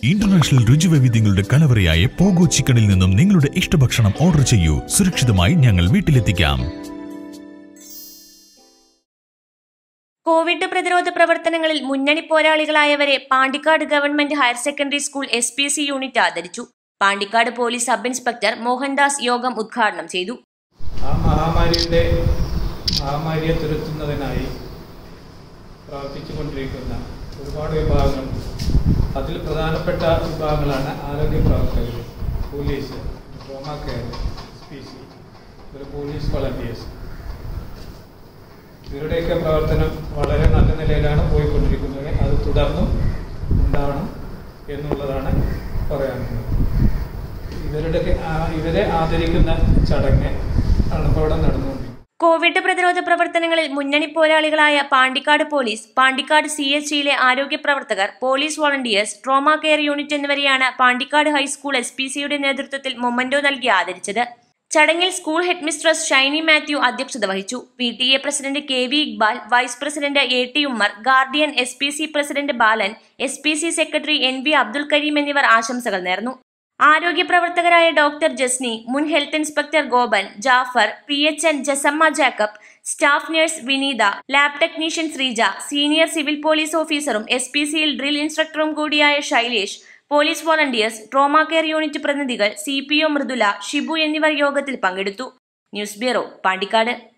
International രുചിവൈവിധ്യങ്ങളുടെ കലവറയായ pogo ചിക്കനിൽ നിന്നും നിങ്ങളുടെ ഇഷ്ടഭക്ഷണം ഓർഡർ ചെയ്യൂ. സുരക്ഷിതമായി ഞങ്ങൾ വീട്ടിലെത്തിക്കാം. കോവിഡ് പ്രതിരോധ പ്രവർത്തനങ്ങളിൽ മുന്നണി പോരാളികളായവരെ Pandikkad government higher secondary school SPC unit ആദരിച്ചു. Pandikkad police sub inspector Mohandas യോഗം ഉദ്ഘാടനം ചെയ്തു. മഹാമാരിയെ തുരത്തുന്നതിനായി പ്രവർത്തിച്ചുകൊണ്ടിരിക്കുന്ന ഒരുപാട് വിഭാഗങ്ങൾ, അതിൽ പ്രധാനപ്പെട്ട വിഭാഗങ്ങളാണ് ആരോഗ്യ പ്രവർത്തകർ, police, trauma care, SPC, police volunteers. ഇവരുടെയൊക്കെ പ്രവർത്തനം വളരെ നല്ല നിലയിലാണ് പോയിക്കൊണ്ടിരിക്കുന്നത്. അത് തുടർന്നും ഉണ്ടാവണം എന്നുള്ളതാണ് പറയാനുള്ളത്. ഇവരെ ആദരിക്കുന്ന ചടങ്ങ് ആണ് ഇവിടെ നടന്നുകൊണ്ടിരിക്കുന്നത്. കോവിഡ് പ്രതിരോധ പ്രവർത്തനങ്ങളിൽ മുന്നണി പോരാളികളായ പാണ്ടിക്കാട് പോലീസ്, പാണ്ടിക്കാട് CHCയിലെ ആരോഗ്യ പ്രവർത്തകർ, police volunteers, trauma care unit എന്നിവരെയാണ് പാണ്ടിക്കാട് ഹൈസ്കൂൾ SPCയുടെ നേതൃത്വത്തിൽ മൊമന്റോ നൽകി ആദരിച്ചത്. ചടങ്ങിൽ സ്കൂൾ ഹെഡ്മിസ്ട്രസ് ഷൈനി മാത്യു അധ്യക്ഷത വഹിച്ചു. PTA president KV Iqbal, vice president AT Ummer, guardian SPC president Balan, SPC secretary NV Abdul Karim എന്നിവർ ആശംസകൾ നേർന്നു. ആരോഗ്യ പ്രവർത്തകരായ ഡോക്ടർ ജസ്നി, മുൻ health inspector Gopan, Jafar, PHN Jasamma Jacob, staff nurse Vineetha, lab technician Sreeja, senior civil police ഓഫീസറും SPCയിൽ ഡ്രിൽ ഇൻസ്ട്രക്ടറും കൂടിയായ Shailesh, police volunteers, trauma care unit പ്രതിനിധികൾ, CPO മൃദുല, ഷിബു എന്നിവർ യോഗത്തിൽ പങ്കെടുത്തു. News bureau, Pandikkad.